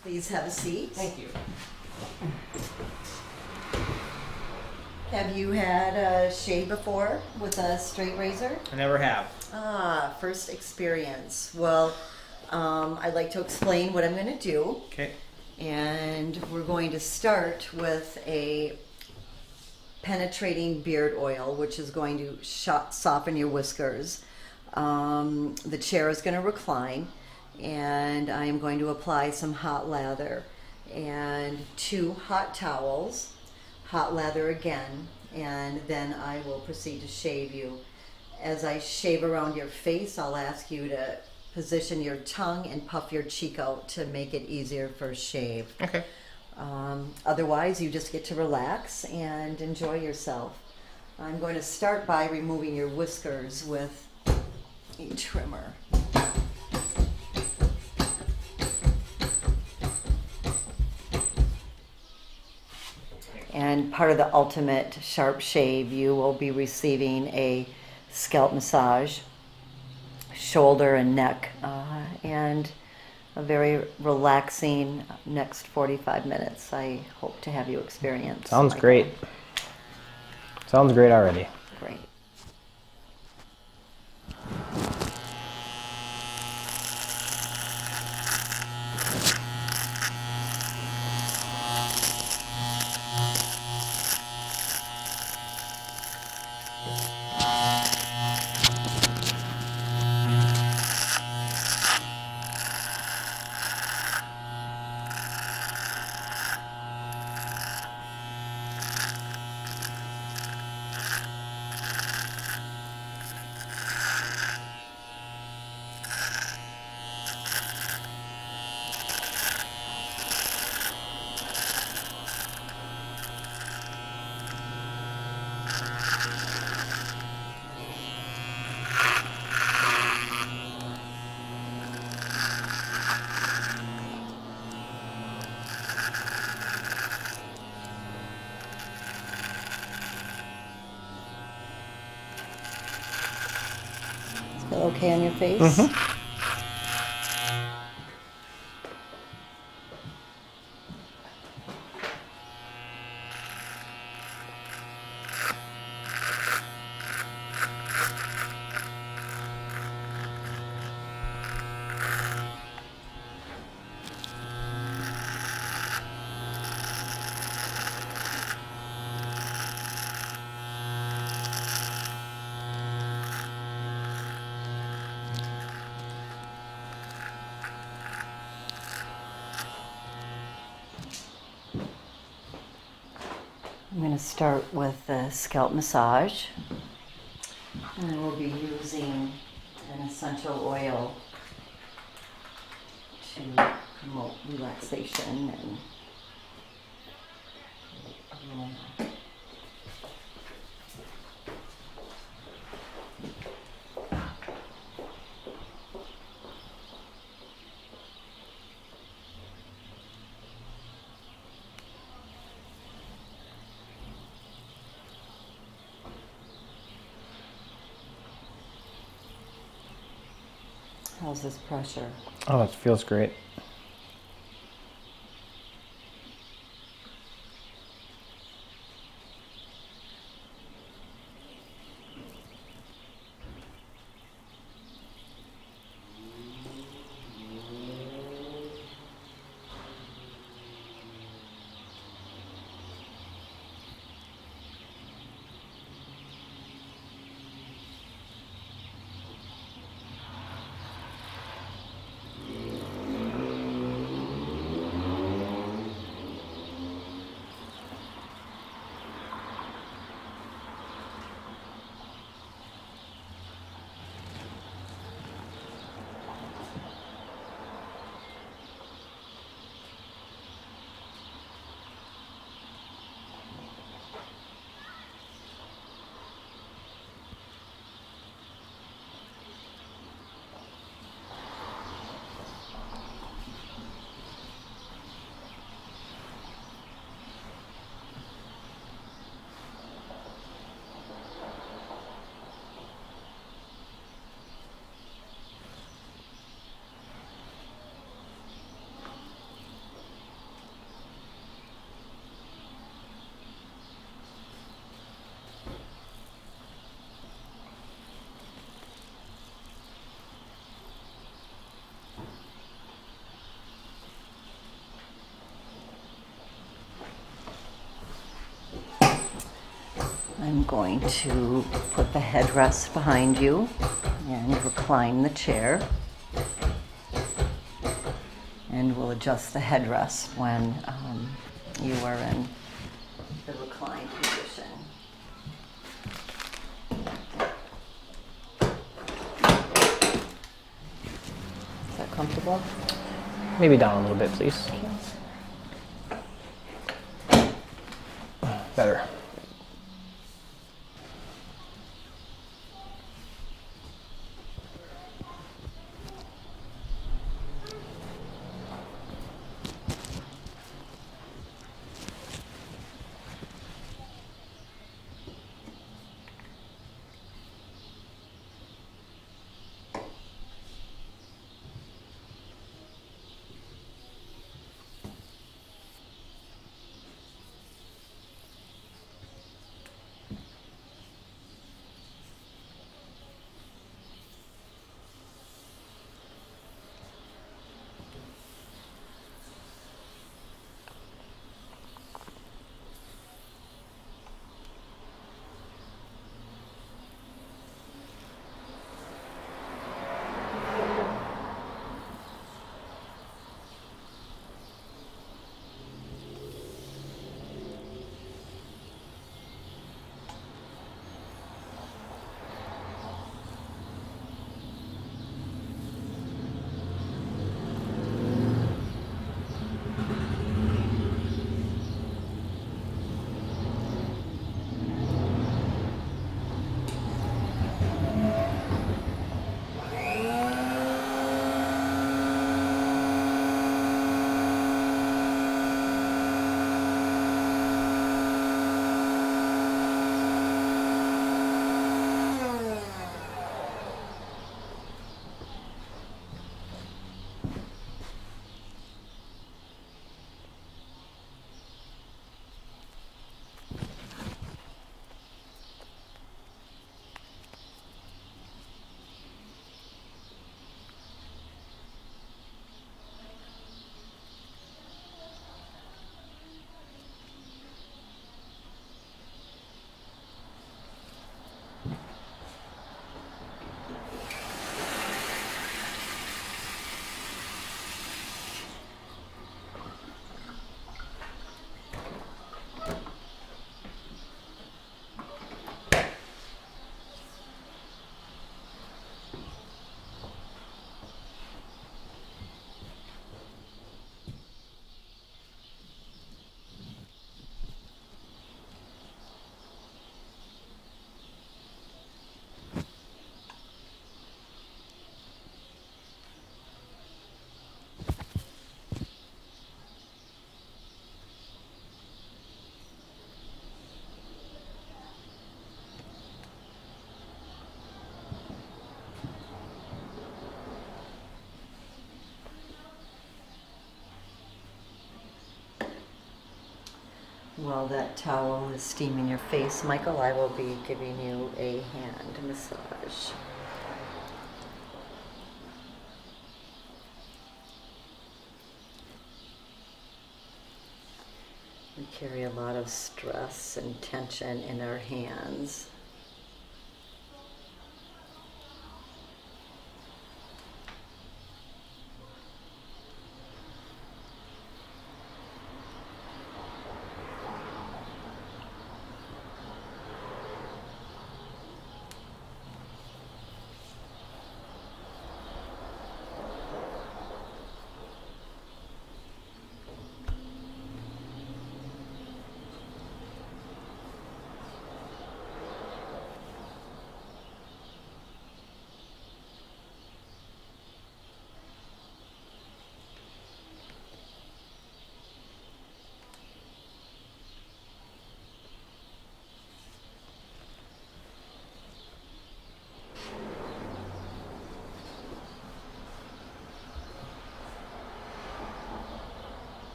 Please have a seat. Thank you. Have you had a shave before with a straight razor? I never have. Ah, first experience. Well, I'd like to explain what I'm going to do. Okay. And we're going to start with a penetrating beard oil, which is going to soften your whiskers. The chair is going to recline, and I am going to apply some hot lather and 2 hot towels, hot lather again, and then I will proceed to shave you. As I shave around your face, I'll ask you to position your tongue and puff your cheek out to make it easier for a shave. Okay. Otherwise, you just get to relax and enjoy yourself. I'm going to start by removing your whiskers with a trimmer. And part of the ultimate sharp shave, you will be receiving a scalp massage, shoulder and neck, and a very relaxing next 45 minutes. I hope to have you experience. Sounds great. Sounds great already. Great. Okay on your face? Mm-hmm. I'm going to start with the scalp massage. And we'll be using an essential oil to promote relaxation and aroma. How's this pressure? Oh, it feels great. I'm going to put the headrest behind you and recline the chair. And we'll adjust the headrest when you are in the reclined position. Is that comfortable? Maybe down a little bit, please. Better. While that towel is steaming your face, Michael, I will be giving you a hand massage. We carry a lot of stress and tension in our hands.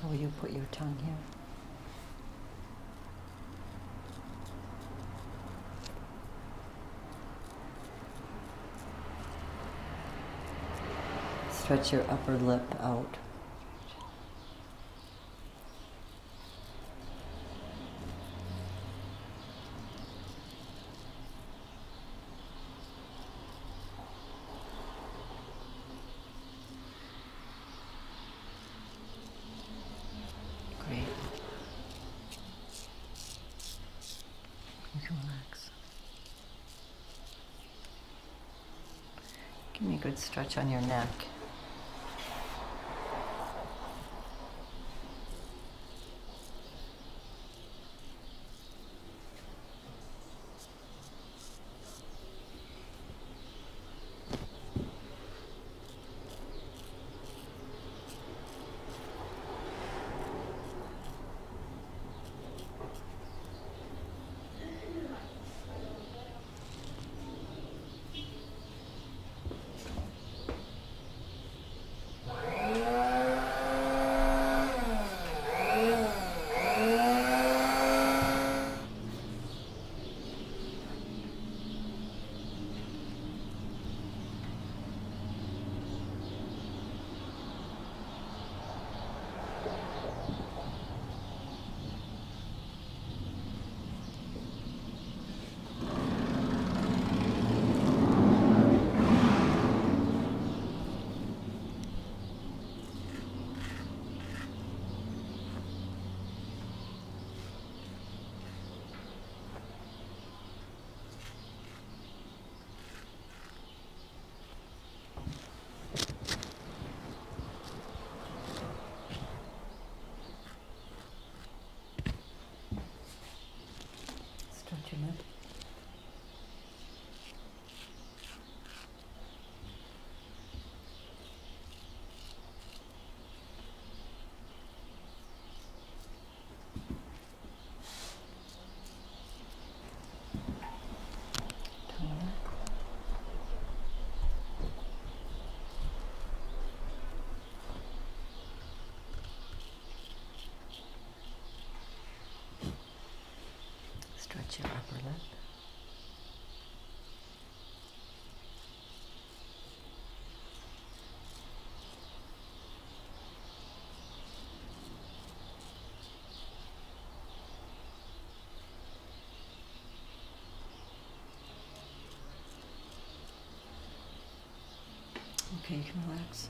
How will you put your tongue here? Stretch your upper lip out. Great. You can relax. Give me a good stretch on your neck. Stretch your neck. Stretch your upper lip. Okay, you can relax.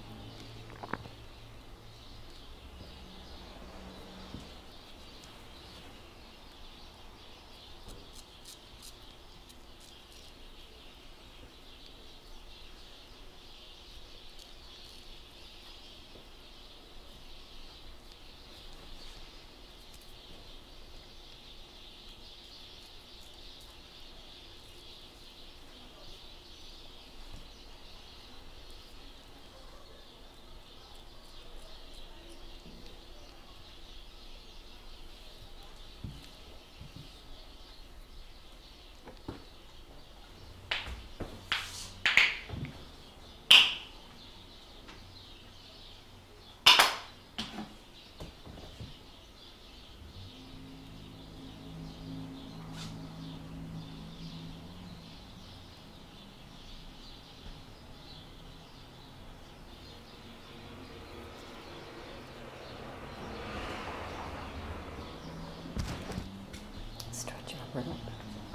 Stretch your upper lip.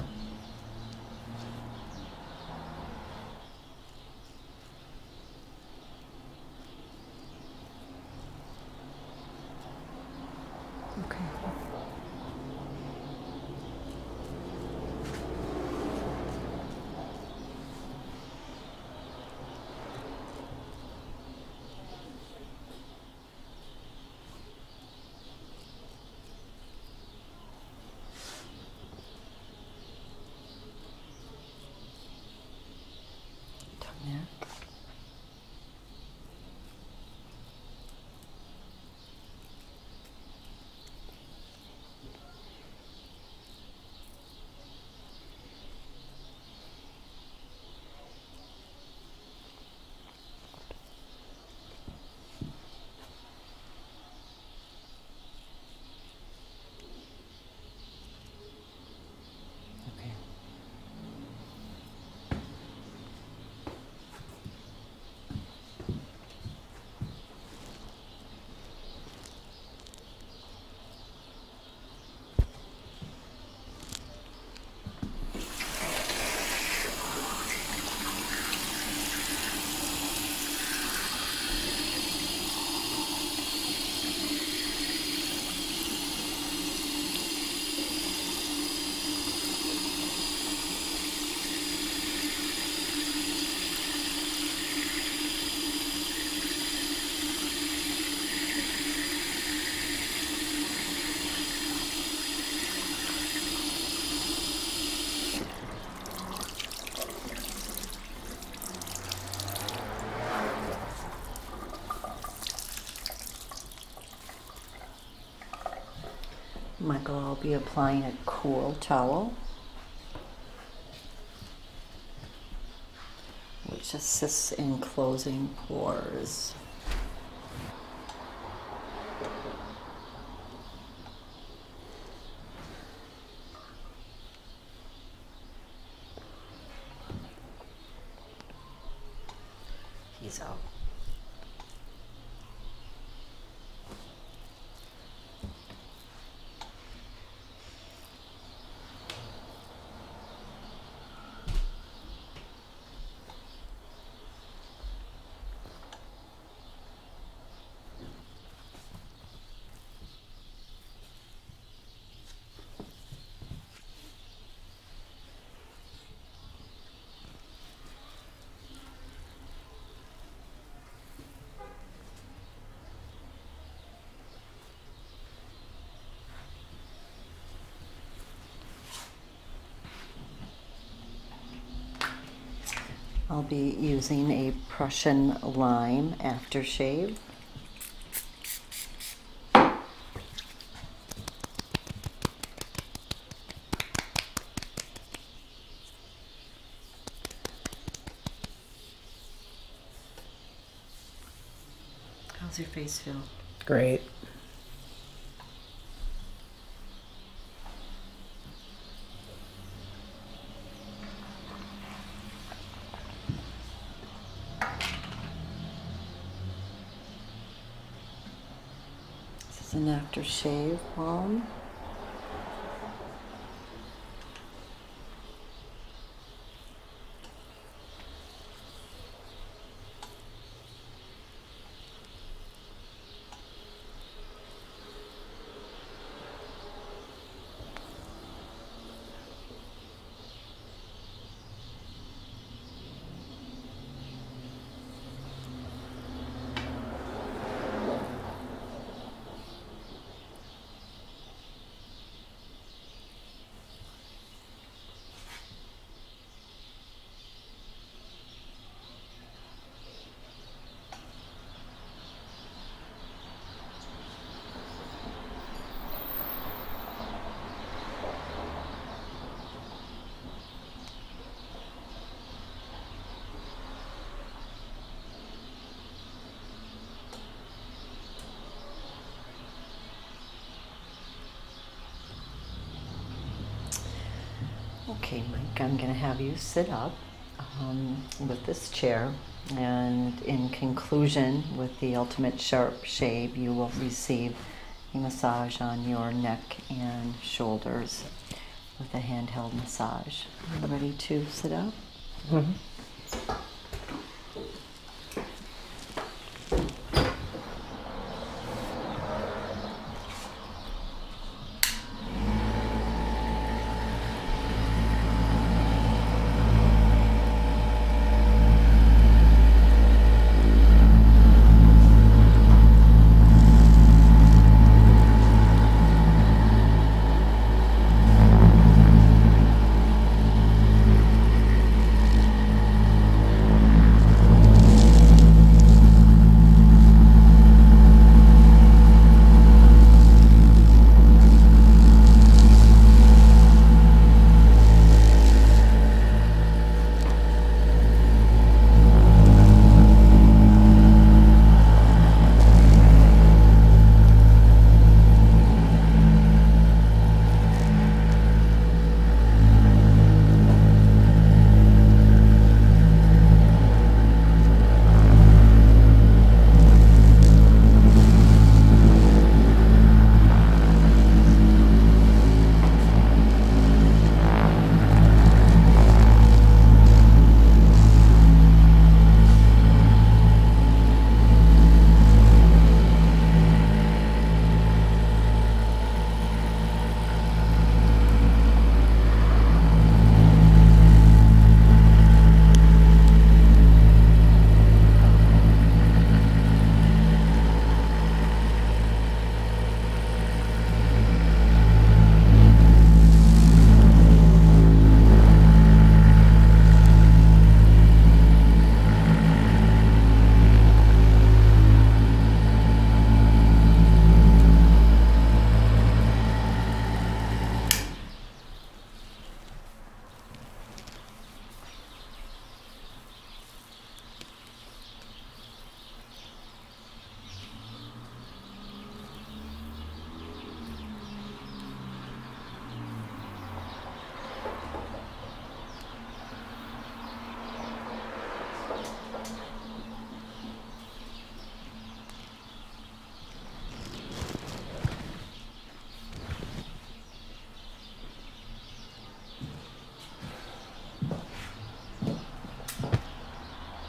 Okay. Michael, I'll be applying a cool towel, which assists in closing pores. He's out. I'll be using a Prussian lime aftershave. How's your face feel? Great. This is an aftershave balm. Okay, Mike, I'm going to have you sit up with this chair, and in conclusion with the Ultimate Sharp Shave, you will receive a massage on your neck and shoulders with a handheld massage. Are you ready to sit up? Mm-hmm.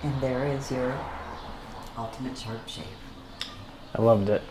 And there is your ultimate sharp shave. I loved it.